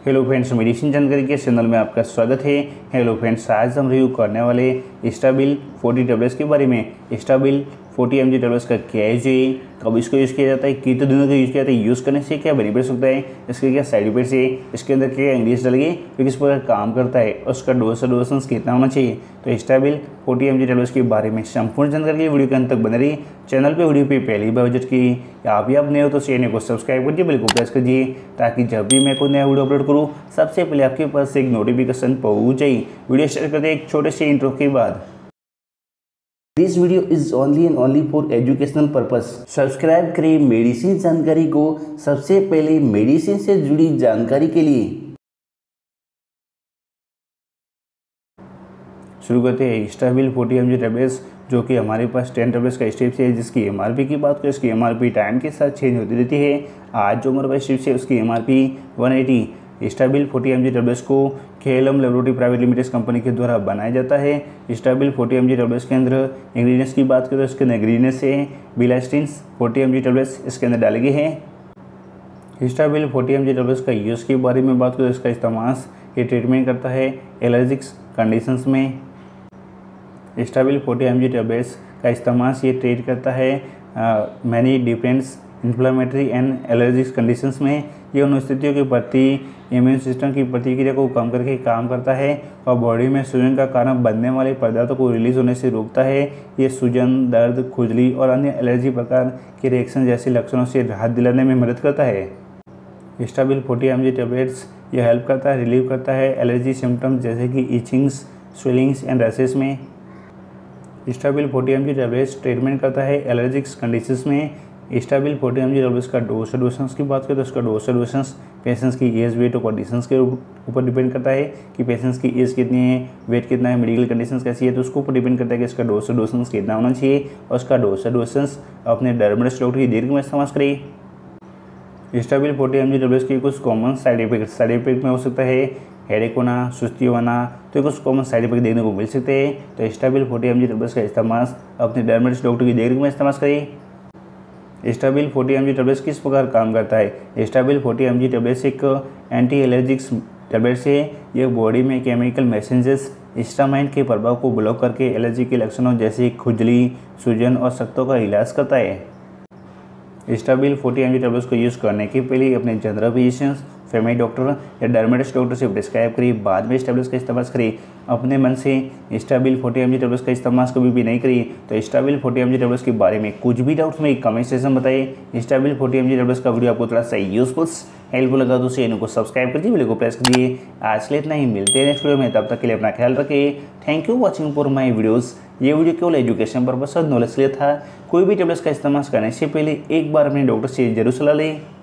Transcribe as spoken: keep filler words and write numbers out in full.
Hello friends, medicine जानकारी के channel में आपका स्वागत है। हेलो फ्रेंड्स, आज हम रिव्यू करने वाले स्टाबिल फोर्टी टेबलेट्स के बारे में। Stabil forty M G tablets का क्या यूज है, कब इसको यूज़ किया जाता है, कितने दिनों का यूज़ किया जाता है, यूज़ करने से क्या बेनिफिट्स होता है, इसके क्या साइड इफेक्ट्स है, इसके अंदर क्या इंग्लिश डलेगी, फिर किस प्रकार काम करता है, उसका डोज और डोजेस कितना होना चाहिए। तो Stabil forty M G tablets के बारे में संपूर्ण जानकारी के वीडियो के अंत तक बने रही। चैनल पे वीडियो पे पहली बार विजिट की या आप भी आप नए हो तो चैनल को सब्सक्राइब करिए, बिल्कुल प्रेस कीजिए ताकि जब भी मैं कोई नया वीडियो अपलोड करूँ सबसे पहले आपके पास एक नोटिफिकेशन पहुँच जाए। वीडियो स्टार्ट करते हैं एक छोटे से इंट्रो के बाद। This video is only and only for educational purpose. Subscribe करें मेडिसिन जानकारी को सबसे पहले मेडिसिन से जुड़ी जानकारी के लिए। शुरू करते हैं Stabil forty M G tablets, जो कि हमारे पास टेन टेबलेट्स का स्ट्रिप्स है, जिसकी एमआरपी की बात करें इसकी एमआरपी टाइम के साथ चेंज होती रहती है। आज जो हमारे पास स्ट्रिप्स है उसकी MRP one eighty. Stabil forty M G tablets को KLM laboratory private limited company के द्वारा बनाया जाता है। Stabil forty M G tablets के अंदर इंग्रीडियंट्स की बात करें तो इसके अंदर इंग्रीडियंट्स है bilastine forty M G tablets इसके अंदर डाली गई है। Stabil forty M G tablets का यूज़ के बारे में बात करें तो इसका इस्तेमाल ये ट्रीटमेंट करता है एलर्जिक्स कंडीशंस में। Stabil forty M G tablets का इस्तेमाल ये ट्रीट करता है many different inflammatory and allergic conditions में। ये उन स्थितियों के प्रति इम्यून सिस्टम की प्रतिक्रिया को कम करके काम करता है और बॉडी में सूजन का कारण बनने वाले पदार्थों को रिलीज होने से रोकता है। ये सूजन, दर्द, खुजली और अन्य एलर्जी प्रकार के रिएक्शन जैसे लक्षणों से राहत दिलाने में मदद करता है। Stabil forty M G tablets ये हेल्प करता है, रिलीव करता है एलर्जी सिम्टम्स जैसे कि इचिंग्स, स्वेलिंग्स एंड रैशेस में। Stabil forty M G tablets treatment करता है एलर्जिक्स कंडीशंस में। Stabil forty M G tablets का डोज डोसेंस की बात करें तो उसका डोज डोसेंस पेशेंट्स की एज, वेट और कंडीशंस के ऊपर डिपेंड करता है कि पेशेंट्स की एज कितनी है, वेट कितना है, मेडिकल कंडीशंस कैसी है, तो उसके ऊपर डिपेंड करता है कि इसका डोज डोसेंस कितना होना चाहिए और उसका डोज डोसेंस अपने डर्मेटोलॉजिस्ट डॉक्टर की दीर्घ में इस्तेमाल करिए। Stabil forty M G tablets की कुछ common side effect side effect में हो सकता है हेडेक होना, सुस्ती होना, तो कुछ कॉमन साइड इफेक्ट देखने को मिल सकते हैं। तो Stabil forty M G tablets का इस्तेमाल अपने डर्मेटोलॉजिस्ट डॉक्टर की दीर्घ में इस्तेमाल करिए। Stabil forty M G tablets किस प्रकार काम करता है। Stabil forty M G tablets एक एंटी एलर्जिक्स टेबलेट्स है। ये बॉडी में केमिकल मैसेंजर्स हिस्टामाइन के प्रभाव को ब्लॉक करके एलर्जी के लक्षणों जैसे खुजली, सूजन और सख्तों का इलाज करता है। Stabil forty M G tablets को यूज़ करने के पहले अपने जनरल फिजिशियंस, फैमिली डॉक्टर या डर्मेटोलॉजिस्ट डॉक्टर से प्रिस्क्राइब करिए, बाद में इस टेबलेट्स का इस्तेमाल करिए। अपने मन से Stabil forty M G tablets का इस्तेमाल कभी भी नहीं करिए। तो Stabil forty M G tablets के बारे में कुछ भी डाउट्स में कमेंट सेक्शन में बताइए। Stabil forty M G tablets का वीडियो आपको थोड़ा सा यूजफुल हेल्पफुल लगा तो चैनल को सब्सक्राइब करिए, वीडियो को प्रेस कीजिए। आज के लिए इतना ही, मिलते हैं नेक्स्ट वीडियो में, तब तक के लिए अपना ख्याल रखिए। Thank you watching for my videos. ये वीडियो केवल एजुकेशन पर्पस और नॉलेज के लिए था। कोई भी टेबलेट्स का इस्तेमाल करने से पहले एक बार अपने डॉक्टर से जरूर सलाह लें।